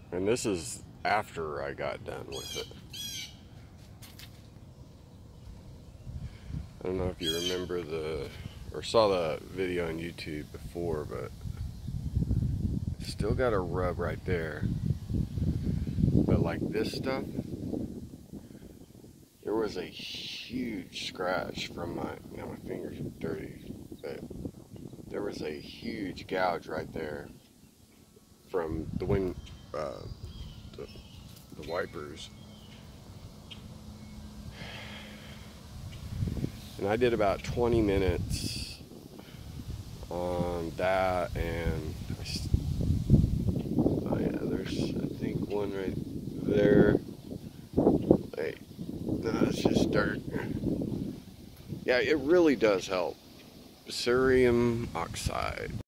And this is after I got done with it. I don't know if you remember or saw the video on YouTube before, but it's still got a rub right there. But like this stuff, there was a huge scratch from now my fingers are dirty, but there was a huge gouge right there from the wipers. And I did about 20 minutes on that, and oh yeah, there's I think one right there. Wait, no, it's just dirt. Yeah, it really does help. Cerium Oxide.